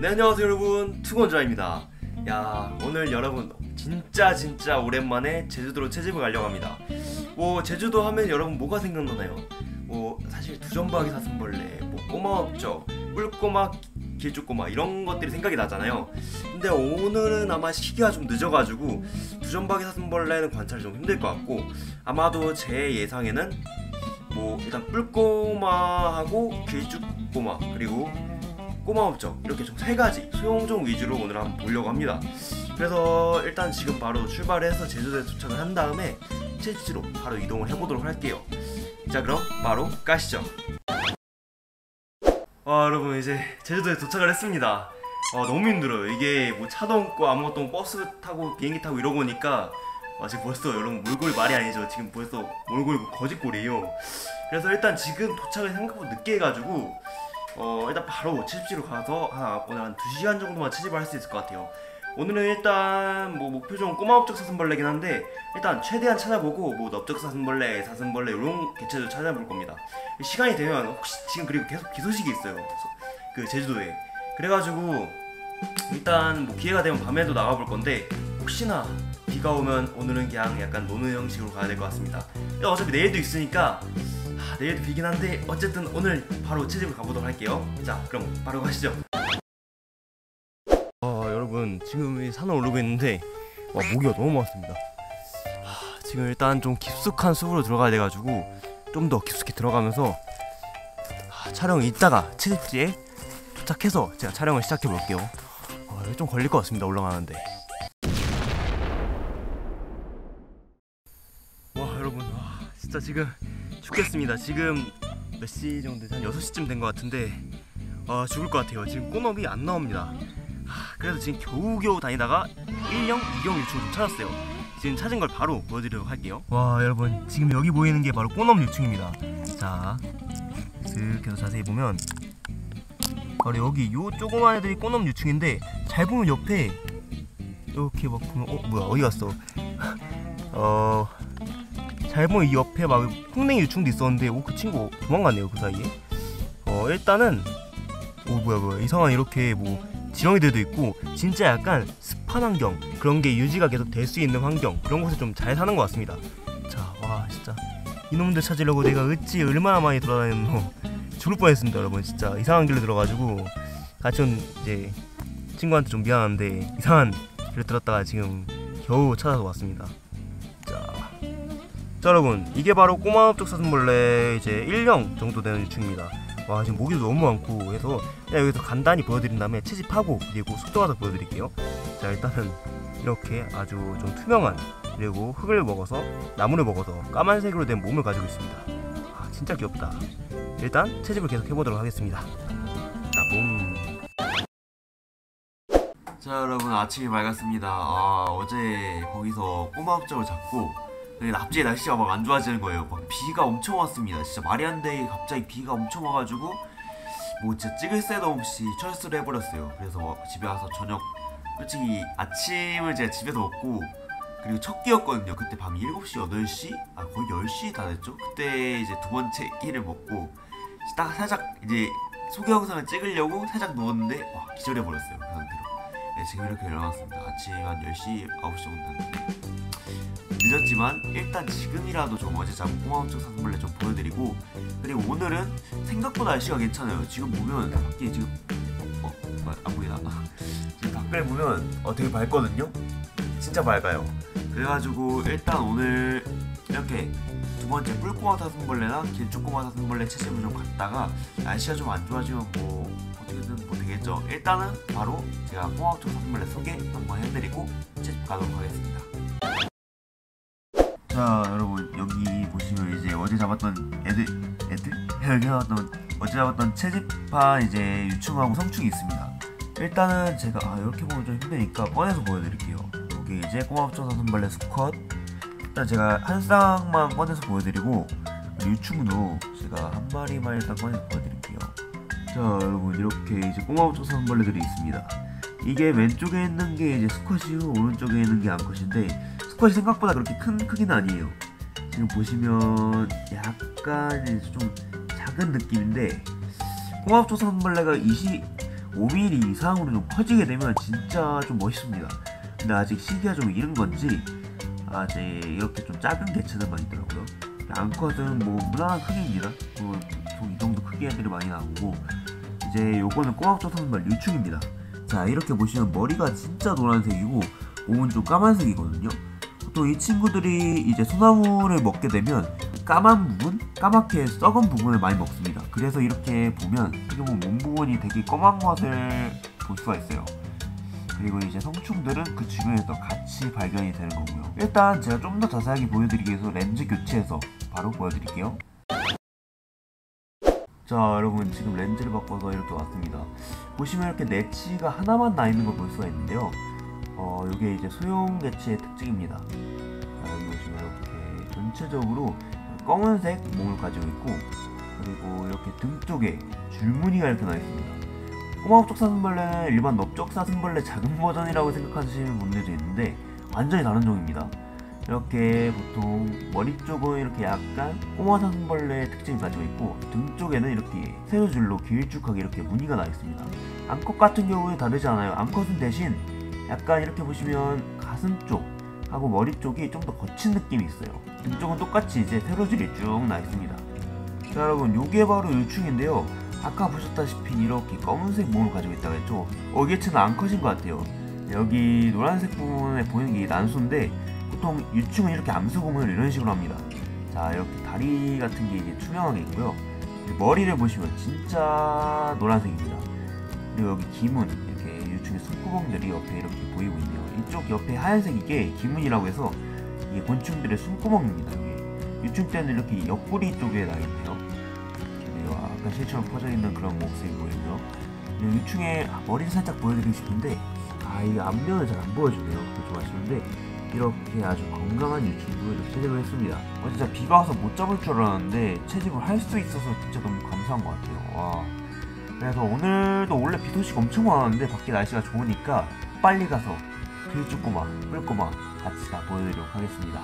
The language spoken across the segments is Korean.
네, 안녕하세요 여러분, 투건자입니다. 야, 오늘 여러분 진짜 오랜만에 제주도로 채집을 가려고 합니다. 제주도 하면 여러분 뭐가 생각나나요? 사실 두점박이 사슴벌레, 꼬마업적, 뿔꼬마, 길쭉꼬마 이런 것들이 생각이 나잖아요. 근데 오늘은 아마 시기가 좀 늦어가지고 두점박이 사슴벌레는 관찰이 좀 힘들 것 같고, 아마도 제 예상에는 일단 뿔꼬마하고 길쭉꼬마 그리고 꼬마업적 이렇게 좀 세 가지 소형종 위주로 오늘 한번 보려고 합니다. 그래서 일단 지금 바로 출발해서 제주도에 도착을 한 다음에 채집지로 바로 이동을 해보도록 할게요. 자, 그럼 바로 가시죠. 여러분, 이제 제주도에 도착을 했습니다. 너무 힘들어요. 이게 차도 없고 아무것도 없고 버스 타고 비행기 타고 이러고 오니까 지금 벌써 여러분 몰골 말이 아니죠. 지금 벌써 몰골 거짓골이에요. 그래서 일단 지금 도착을 생각보다 늦게 해가지고 일단 바로 채집지로 가서 오늘 한 2시간 정도만 채집을 할 수 있을 것 같아요. 오늘은 일단 목표종은 꼬마업적 사슴벌레긴 한데 일단 최대한 찾아보고 넓적 사슴벌레, 사슴벌레 이런 개체도 찾아볼 겁니다. 시간이 되면 혹시 지금 그리고 계속 비 소식이 있어요. 그 제주도에. 그래가지고 일단 기회가 되면 밤에도 나가볼 건데 혹시나 비가 오면 오늘은 그냥 약간 노는 형식으로 가야 될 것 같습니다. 어차피 내일도 있으니까 내일도 비긴 한데 어쨌든 오늘 바로 채집을 가보도록 할게요. 자, 그럼 바로 가시죠. 여러분, 지금 산을 오르고 있는데 모기가 너무 많습니다. 지금 일단 좀 깊숙한 숲으로 들어가야 돼가지고 좀 더 깊숙이 들어가면서 촬영을 이따가 채집지에 도착해서 제가 촬영을 시작해 볼게요. 이거 좀 걸릴 것 같습니다, 올라가는데. 여러분, 진짜 지금 죽겠습니다. 지금 몇 시 정도 되지? 한 6시쯤 된 것 같은데 죽을 것 같아요. 지금 꼬너비 안 나옵니다. 그래서 지금 겨우겨우 다니다가 1령, 2경 유충을 좀 찾았어요. 지금 찾은 걸 바로 보여드리도록 할게요. 여러분, 지금 여기 보이는 게 바로 꼬넘 유충입니다. 자, 슥 해서 자세히 보면 바로 여기 요 조그만 애들이 꼬넘 유충인데, 잘 보면 옆에 이렇게 막 보면 뭐야, 어디 갔어? 잘 보면 이 옆에 막 콩냉이 유충도 있었는데 그 친구 도망갔네요, 그 사이에. 일단은 뭐야 이상한 이렇게 지렁이들도 있고 진짜 약간 습한 환경, 그런 게 유지가 계속 될 수 있는 환경, 그런 곳에 좀 잘 사는 것 같습니다. 자, 진짜 이놈들 찾으려고 내가 얼마나 많이 돌아다녔노. 죽을 뻔했습니다, 여러분. 진짜 이상한 길로 들어가지고 같이 온 이제 친구한테 좀 미안한데 이상한 길을 들었다가 지금 겨우 찾아서 왔습니다. 자, 여러분, 이게 바로 꼬마업적 사슴벌레 이제 1령 정도 되는 유충입니다. 지금 모기도 너무 많고 해서 그냥 여기서 간단히 보여드린 다음에 채집하고 그리고 속도가서 보여드릴게요. 자, 일단은 이렇게 아주 좀 투명한, 그리고 흙을 먹어서 나무를 먹어서 까만색으로 된 몸을 가지고 있습니다. 진짜 귀엽다. 일단 채집을 계속 해보도록 하겠습니다. 자, 여러분, 아침이 밝았습니다. 어제 거기서 꼬마업적을 잡고 갑자기 날씨가 막 안 좋아지는 거예요. 비가 엄청 왔습니다. 진짜 말이 안 되게 갑자기 비가 엄청 와가지고 진짜 찍을 새도 없이 철수를 해버렸어요. 그래서 집에 와서 저녁, 솔직히 아침을 제가 집에서 먹고, 그리고 첫 끼였거든요. 그때 밤 7시, 8시? 거의 10시 다 됐죠? 그때 이제 두 번째 끼를 먹고 딱 살짝 이제 소개 영상을 찍으려고 살짝 누웠는데 기절해버렸어요, 그 상태로. 지금 이렇게 일어났습니다. 아침 한 10시, 9시 정도 됐는데 늦었지만 일단 지금이라도 좀 어제 잡은 꼬마업적 사슴벌레 좀 보여드리고, 그리고 오늘은 생각보다 날씨가 괜찮아요. 지금 보면 밖에 지금 안 보이나? 지금 밖을 보면 되게 밝거든요? 진짜 밝아요. 그래가지고 일단 오늘 이렇게 두 번째 뿔꼬마 사슴벌레나 길쭉꼬마 사슴벌레 채집을 좀 갔다가 날씨가 좀 안 좋아지면 어떻게든 되겠죠. 일단은 바로 제가 꼬마업적 사슴벌레 소개 한번 해드리고 채집 가도록 하겠습니다. 자, 여러분, 여기 보시면 이제 어제 잡았던 어제 잡았던 채집한 이제 유충하고 성충이 있습니다. 일단은 제가 이렇게 보면 좀 힘드니까 꺼내서 보여드릴게요. 여기 이제 꼬마업적 사슴벌레 수컷, 일단 제가 한 쌍만 꺼내서 보여드리고, 유충도 제가 한 마리만 일단 꺼내서 보여드릴게요. 자, 여러분, 이렇게 이제 꼬마업적 사슴벌레들이 있습니다. 이게 왼쪽에 있는 게 이제 수컷이고 오른쪽에 있는 게 암컷인데, 수컷이 생각보다 그렇게 큰 크기는 아니에요. 지금 보시면 약간 좀 작은 느낌인데, 꼬마업적 사슴벌레가 5mm 이상으로 좀 커지게 되면 진짜 좀 멋있습니다. 근데 아직 시기가 좀 이른 건지 아직 이렇게 좀 작은 개체들만 있더라고요. 암컷은 뭐 무난한 크기입니다. 보통 이 정도 크기 애들이 많이 나오고, 이제 요거는 꼬막조 사슴벌레 유충입니다. 자, 이렇게 보시면 머리가 진짜 노란색이고 몸은 좀 까만색이거든요. 보통 이 친구들이 이제 소나무를 먹게 되면 까만 부분, 까맣게 썩은 부분을 많이 먹습니다. 그래서 이렇게 보면 어떻게 보면 몸 부분이 되게 검은 것을 볼 수가 있어요. 그리고 이제 성충들은 그 주변에서 같이 발견이 되는 거고요. 일단 제가 좀 더 자세하게 보여드리기 위해서 렌즈 교체해서 바로 보여드릴게요. 자, 여러분 지금 렌즈를 바꿔서 이렇게 왔습니다. 보시면 이렇게 내치가 하나만 나 있는 걸 볼 수가 있는데요. 이게 이제 소형 개체의 특징입니다. 자, 여기 보시면 이렇게 전체적으로 검은색 몸을 가지고 있고, 그리고 이렇게 등 쪽에 줄무늬가 이렇게 나 있습니다. 꼬마업적 사슴벌레는 일반 넓적 사슴벌레 작은 버전이라고 생각하시는 분들도 있는데 완전히 다른 종입니다. 이렇게 보통 머리 쪽은 이렇게 약간 꼬마 사슴벌레의 특징을 가지고 있고, 등 쪽에는 이렇게 세로줄로 길쭉하게 이렇게 무늬가 나 있습니다. 암컷 같은 경우는 다르지 않아요. 암컷은 대신 약간 이렇게 보시면 가슴 쪽 하고 머리 쪽이 좀 더 거친 느낌이 있어요. 등 쪽은 똑같이 이제 세로줄이 쭉 나 있습니다. 자, 여러분 요게 바로 유충인데요. 아까 보셨다시피 이렇게 검은색 몸을 가지고 있다고 했죠. 이 개체는 암컷인 것 같아요. 여기 노란색 부분에 보이는 게 난수인데, 보통 유충은 이렇게 암수 구분을 이런 식으로 합니다. 자, 이렇게 다리 같은 게 이제 투명하게 있고요. 머리를 보시면 진짜 노란색입니다. 그리고 여기 기문, 이렇게 유충의 숨구멍들이 옆에 이렇게 보이고 있네요. 이쪽 옆에 하얀색 이게 기문이라고 해서 이게 곤충들의 숨구멍입니다. 여기 유충 때는 이렇게 옆구리 쪽에 나 있네요. 약간 실처럼 퍼져있는 그런 모습이 보이고요. 유충의 머리를 살짝 보여드리고 싶은데 이 앞면을 잘 안 보여주네요. 좀 아쉬운데 이렇게 아주 건강한 유충도 이렇게 채집을 했습니다. 진짜 비가 와서 못 잡을 줄 알았는데 채집을 할 수 있어서 진짜 너무 감사한 것 같아요. 와. 그래서 오늘도 원래 비 소식 엄청 많았는데 밖에 날씨가 좋으니까 빨리 가서 길쭉꼬마, 뿔꼬마 같이 다 보여드리도록 하겠습니다.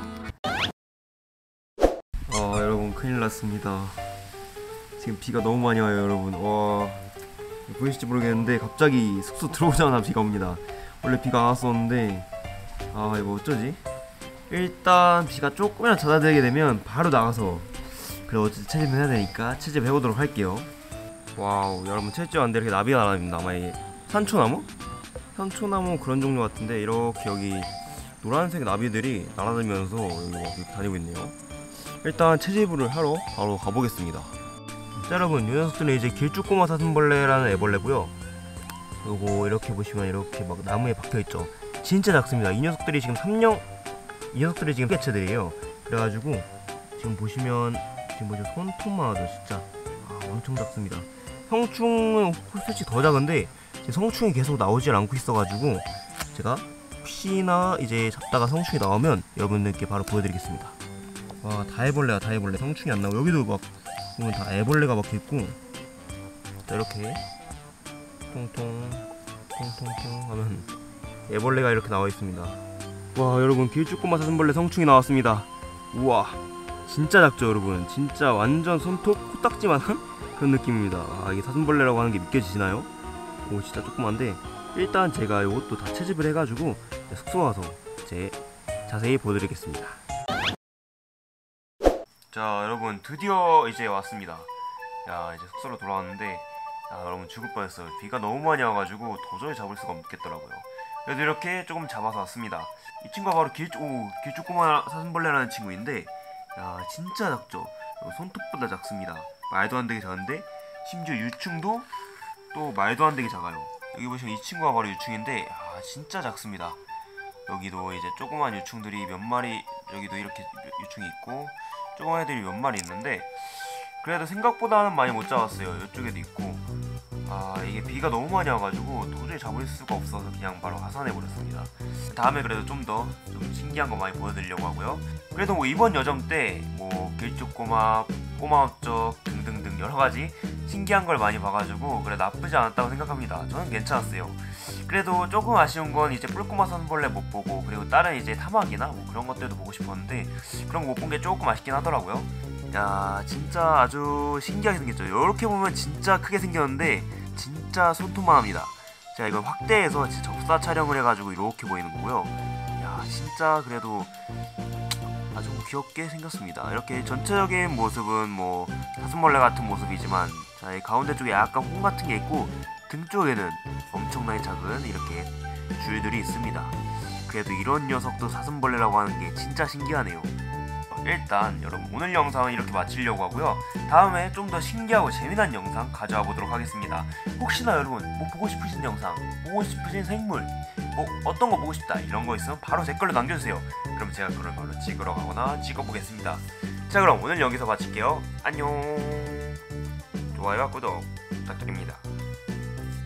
여러분 큰일 났습니다. 지금 비가 너무 많이 와요, 여러분. 와, 보이실지 모르겠는데 갑자기 숙소 들어오자마자 비가 옵니다. 원래 비가 안 왔었는데 이거 어쩌지? 일단 비가 조금이라도 잦아들게 되면 바로 나가서 그래 어쨌든 채집을 해야 되니까 채집해보도록 할게요. 와우, 여러분 채집하는데 이렇게 나비가 날아다닙니다. 아마 이게 산초나무? 산초나무 그런 종류 같은데 이렇게 여기 노란색 나비들이 날아다니면서 여기 막 이렇게 다니고 있네요. 일단 채집을 하러 바로 가보겠습니다. 자, 여러분 이 녀석들은 이제 길쭉꼬마 사슴벌레라는 애벌레고요. 요거 이렇게 보시면 이렇게 막 나무에 박혀있죠. 진짜 작습니다. 이 녀석들이 지금 개체들이에요. 그래가지고 지금 보시면 지금 뭐죠, 손톱만 하죠. 진짜 엄청 작습니다. 성충은 솔직히 더 작은데 성충이 계속 나오질 않고 있어가지고 제가 혹시나 이제 잡다가 성충이 나오면 여러분들께 바로 보여드리겠습니다. 와, 다 애벌레. 성충이 안 나오고 여기도 막 보면 다 애벌레가 박혀있고, 자, 이렇게 통통 하면 애벌레가 이렇게 나와있습니다. 와, 여러분 길쭉꼬마 사슴벌레 성충이 나왔습니다. 우와, 진짜 작죠 여러분. 진짜 완전 손톱 코딱지만한 그런 느낌입니다. 이게 사슴벌레라고 하는 게 믿겨지시나요? 오, 진짜 조그만데 일단 제가 이것도 다 채집을 해가지고 숙소 와서 이제 자세히 보여드리겠습니다. 자, 여러분 드디어 이제 왔습니다. 이제 숙소로 돌아왔는데 여러분 죽을 뻔했어요. 비가 너무 많이 와가지고 도저히 잡을 수가 없겠더라고요. 그래도 이렇게 조금 잡아서 왔습니다. 이 친구가 바로 길쭉꼬마 사슴벌레라는 친구인데 진짜 작죠. 손톱보다 작습니다. 말도 안 되게 작은데 심지어 유충도 또 말도 안 되게 작아요. 여기 보시면 이 친구가 바로 유충인데 진짜 작습니다. 여기도 이제 조그만 유충들이 몇 마리, 여기도 이렇게 유충이 있고 조그만 애들이 몇 마리 있는데 그래도 생각보다는 많이 못 잡았어요. 이쪽에도 있고 이게 비가 너무 많이 와가지고 도저히 잡을 수가 없어서 그냥 바로 하산해버렸습니다. 다음에 그래도 좀 더 신기한 거 많이 보여드리려고 하고요. 그래도 뭐 이번 여정 때 뭐 길쭉꼬마, 꼬마업적 등등등 여러가지 신기한 걸 많이 봐가지고 그래 나쁘지 않았다고 생각합니다. 저는 괜찮았어요. 그래도 조금 아쉬운 건 이제 뿔꼬마 사슴벌레 못 보고, 그리고 다른 이제 타막이나 뭐 그런 것들도 보고 싶었는데 그런 거 못 본 게 조금 아쉽긴 하더라고요. 진짜 아주 신기하게 생겼죠. 이렇게 보면 진짜 크게 생겼는데 진짜 손톱만합니다. 제가 이걸 확대해서 진짜 접사 촬영을 해가지고 이렇게 보이는 거고요. 야 진짜 그래도 아주 귀엽게 생겼습니다. 이렇게 전체적인 모습은 뭐 사슴벌레 같은 모습이지만 자, 이 가운데 쪽에 약간 홍 같은 게 있고 등 쪽에는 엄청나게 작은 이렇게 줄들이 있습니다. 그래도 이런 녀석도 사슴벌레라고 하는 게 진짜 신기하네요. 일단 여러분 오늘 영상은 이렇게 마치려고 하고요. 다음에 좀 더 신기하고 재미난 영상 가져와 보도록 하겠습니다. 혹시나 여러분 뭐 보고 싶으신 영상, 보고 싶으신 생물, 뭐 어떤 거 보고 싶다 이런 거 있으면 바로 댓글로 남겨주세요. 그럼 제가 그걸 바로 찍으러 가거나 찍어보겠습니다. 자 그럼 오늘 여기서 마칠게요. 안녕. 좋아요와 구독 부탁드립니다.